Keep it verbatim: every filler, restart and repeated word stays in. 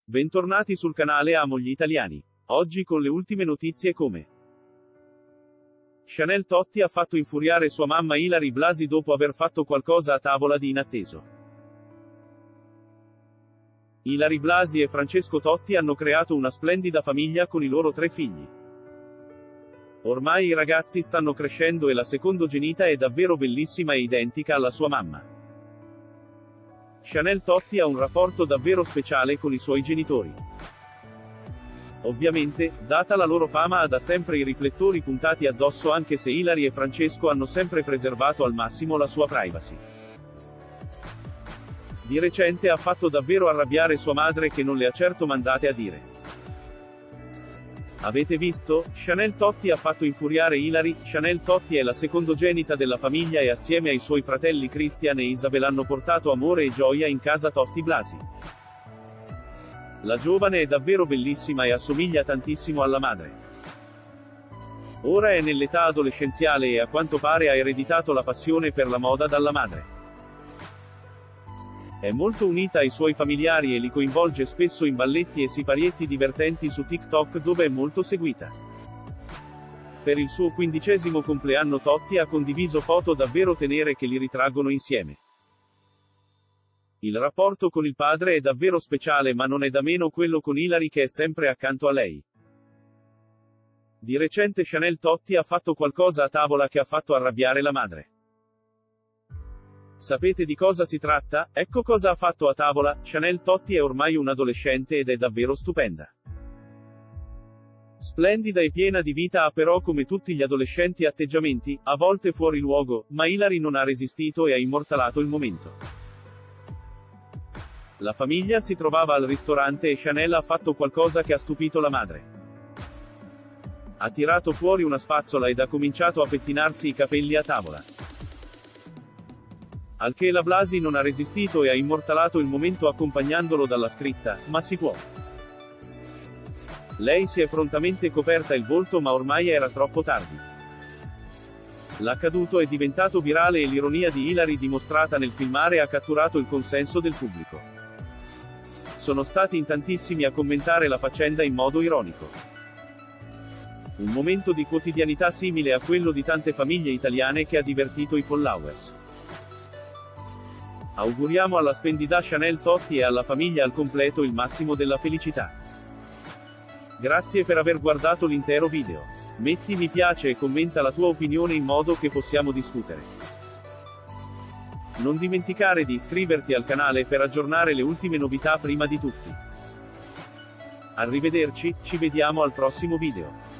Bentornati sul canale Amo gli italiani. Oggi con le ultime notizie come Chanel Totti ha fatto infuriare sua mamma Ilary Blasi dopo aver fatto qualcosa a tavola di inatteso. Ilary Blasi e Francesco Totti hanno creato una splendida famiglia con i loro tre figli. Ormai i ragazzi stanno crescendo e la secondogenita è davvero bellissima e identica alla sua mamma. Chanel Totti ha un rapporto davvero speciale con i suoi genitori. Ovviamente, data la loro fama, ha da sempre i riflettori puntati addosso, anche se Ilary e Francesco hanno sempre preservato al massimo la sua privacy. Di recente ha fatto davvero arrabbiare sua madre, che non le ha certo mandate a dire. Avete visto? Chanel Totti ha fatto infuriare Ilary. Chanel Totti è la secondogenita della famiglia e assieme ai suoi fratelli Christian e Isabel hanno portato amore e gioia in casa Totti Blasi. La giovane è davvero bellissima e assomiglia tantissimo alla madre. Ora è nell'età adolescenziale e a quanto pare ha ereditato la passione per la moda dalla madre. È molto unita ai suoi familiari e li coinvolge spesso in balletti e siparietti divertenti su TikTok, dove è molto seguita. Per il suo quindicesimo compleanno Totti ha condiviso foto davvero tenere che li ritraggono insieme. Il rapporto con il padre è davvero speciale, ma non è da meno quello con Ilary, che è sempre accanto a lei. Di recente Chanel Totti ha fatto qualcosa a tavola che ha fatto arrabbiare la madre. Sapete di cosa si tratta? Ecco cosa ha fatto a tavola. Chanel Totti è ormai un adolescente ed è davvero stupenda. Splendida e piena di vita, ha però come tutti gli adolescenti atteggiamenti, a volte fuori luogo, ma Ilary non ha resistito e ha immortalato il momento. La famiglia si trovava al ristorante e Chanel ha fatto qualcosa che ha stupito la madre. Ha tirato fuori una spazzola ed ha cominciato a pettinarsi i capelli a tavola. Al che la Blasi non ha resistito e ha immortalato il momento accompagnandolo dalla scritta: "Ma si può". Lei si è prontamente coperta il volto, ma ormai era troppo tardi. L'accaduto è diventato virale e l'ironia di Ilary dimostrata nel filmare ha catturato il consenso del pubblico. Sono stati in tantissimi a commentare la faccenda in modo ironico. Un momento di quotidianità simile a quello di tante famiglie italiane che ha divertito i followers. Auguriamo alla splendida Chanel Totti e alla famiglia al completo il massimo della felicità. Grazie per aver guardato l'intero video. Metti mi piace e commenta la tua opinione in modo che possiamo discutere. Non dimenticare di iscriverti al canale per aggiornare le ultime novità prima di tutti. Arrivederci, ci vediamo al prossimo video.